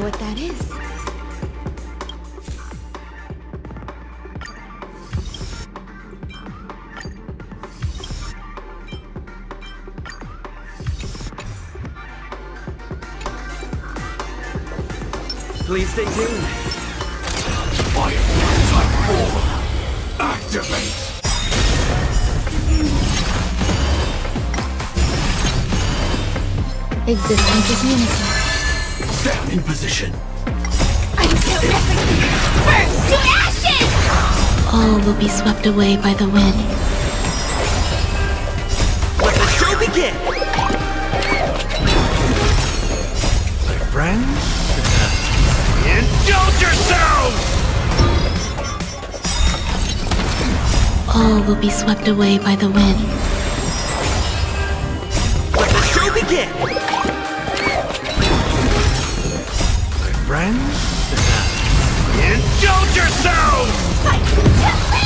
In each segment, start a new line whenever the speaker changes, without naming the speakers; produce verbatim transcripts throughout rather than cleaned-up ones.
what that is.
Please stay tuned.
Fire type four. Activate.
Existence is unity.
Stand in position.
Until everything burns to ashes! All will be swept away by the wind.
Let the show begin!
My friends, indulge yourselves!
All will be swept away by the wind.
Let the show begin!
My friends, indulge yourselves!
Fight to live!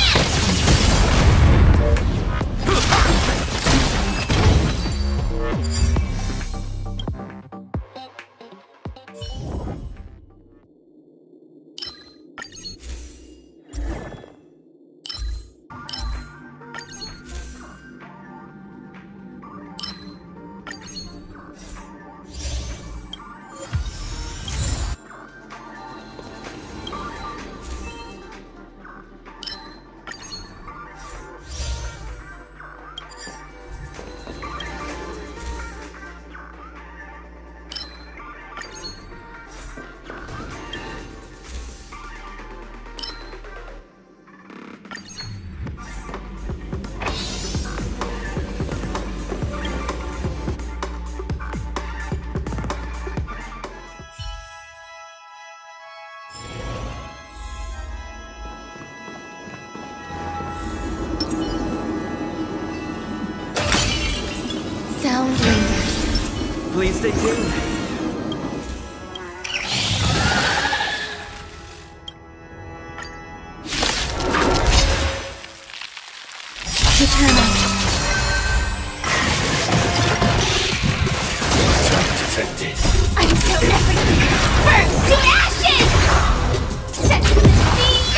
Sound lingers.
Please stay tuned.
Eternal.
Detected.
Until everything burns to ashes! Set the sea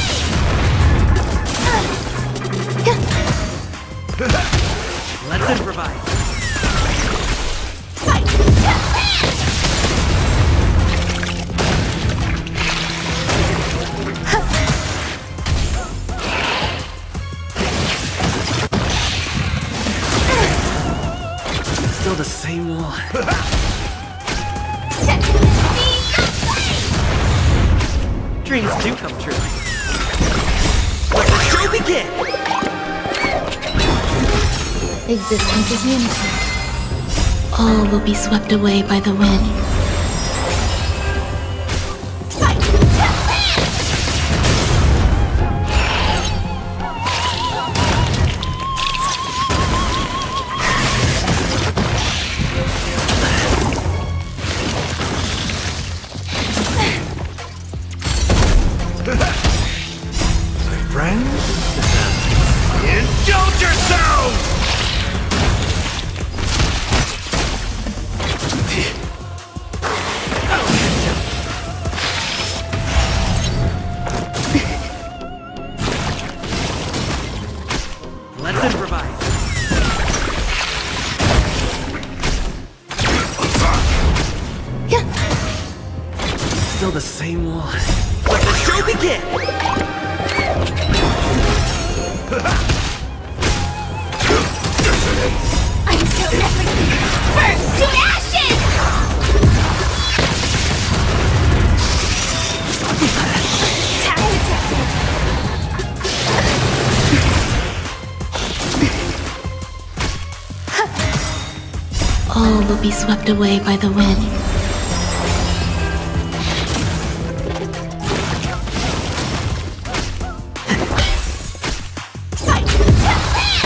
aflame!
Let's improvise.
Fight to live!
Still the same one.
Set the sea aflame!
Dreams do come true. Let the show begin!
Existence is unity. All will be swept away by the wind. Fight to live!
My friends, indulge yourselves!
Let's improvise. Still the same one. Let the show begin!
Until everything burns to ashes! Tap detected. All will be swept away by the wind. Fight to live!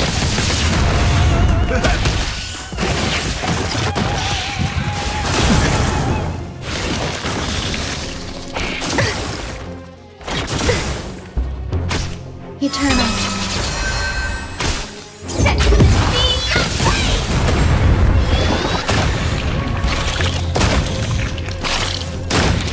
Eternal. Set the sea aflame!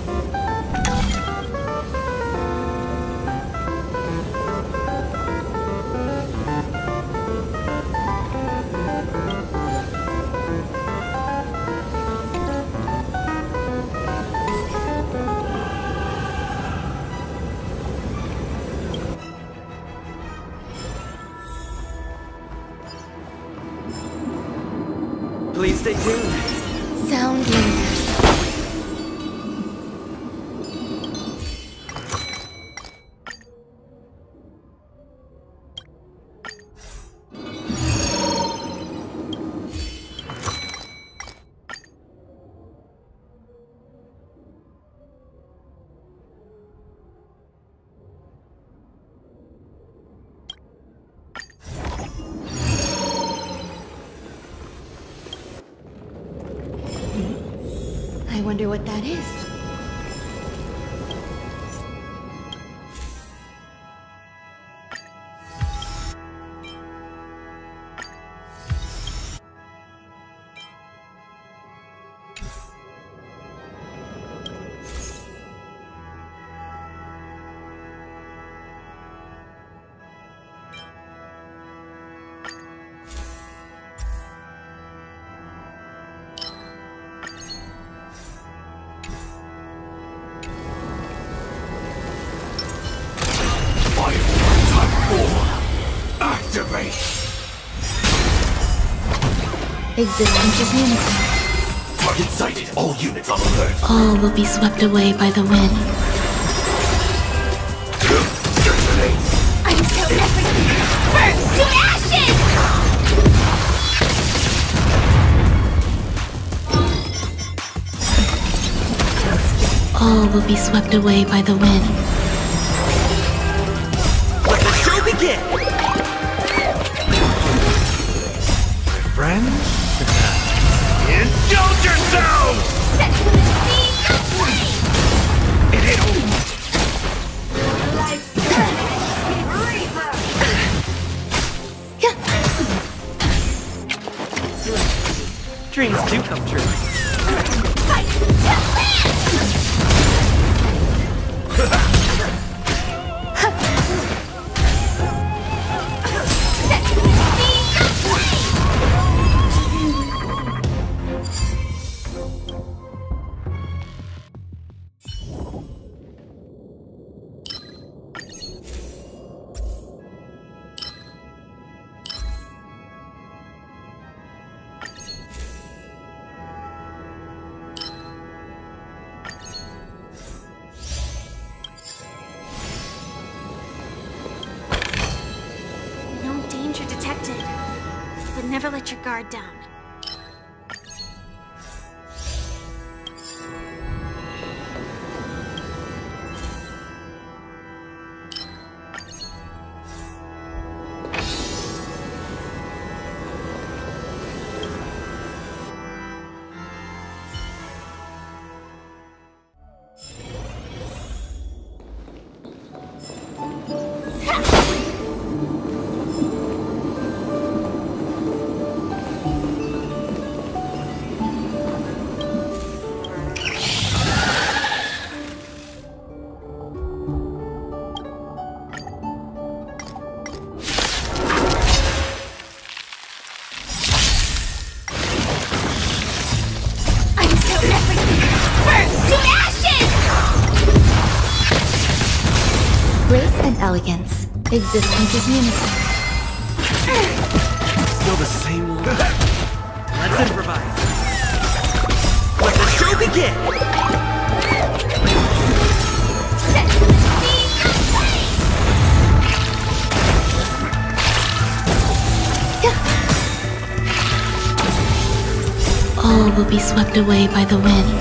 Please stay tuned.
Sound lingers. I wonder what that is.
Activate!
Existence is unity.
Target sighted. All units on alert.
All will be swept away by the wind.
Detonate!
Until everything burns to ashes! All will be swept away by the wind.
Let the show begin!
Friends? Indulge yourselves!
Set to the sea of flame!
It hit home.
Dreams do come true.
Fight to land! Set to the sea of flame!
No danger detected, but never let your guard down.
Until everything burns to ashes! Grace and elegance. Existence is unity.
Still the same one. Let's improvise. Let the show begin!
Set to the sea of flame! All will be swept away by the wind.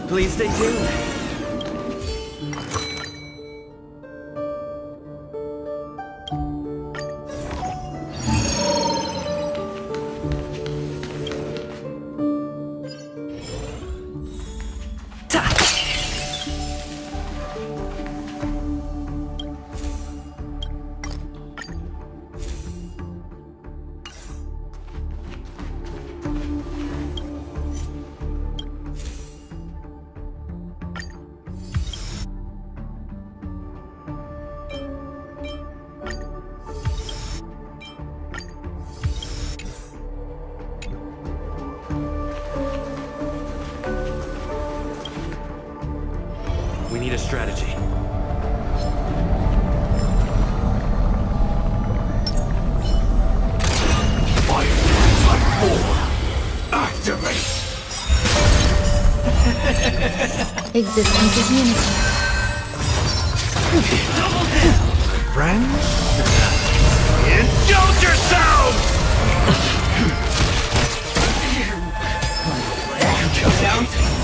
Please stay tuned. We need a strategy.
Fire type four. Activate.
Existence is unity.
Friends? Indulge yourselves! Countdown.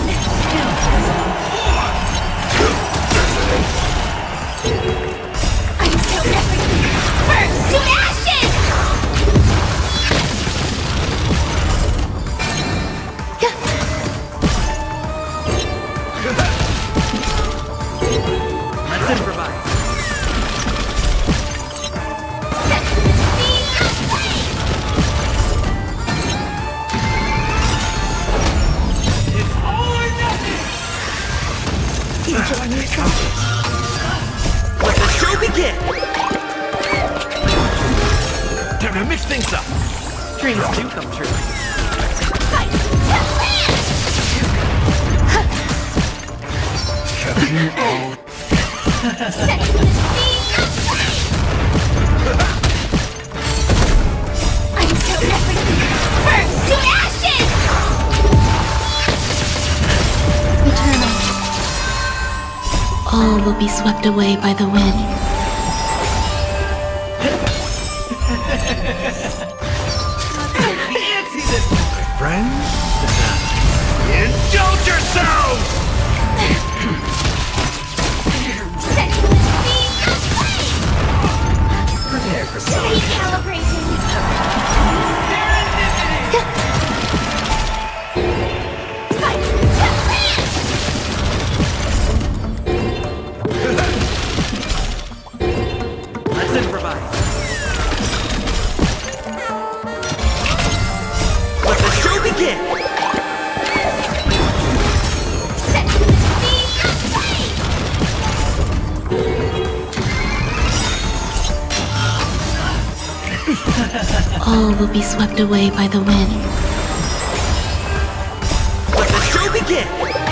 Until everything burns to ashes!
Let's improvise.
Set the scene aflame!
It's all or nothing!
Enjoy your trumpets.
Let the show begin!
Time to mix things up.
Dreams do come true.
Fight to land! Set the scene aflame! Until everything burns to ashes!
Eternal. All will be swept away by the wind.
Friends? Indulge yourselves!
Set the scene aflame!
Prepare for some.
Recalibrating! Fight to land!
Let's improvise. Let the show begin!
Set the scene aflame!
All will be swept away by the wind.
Let the show begin!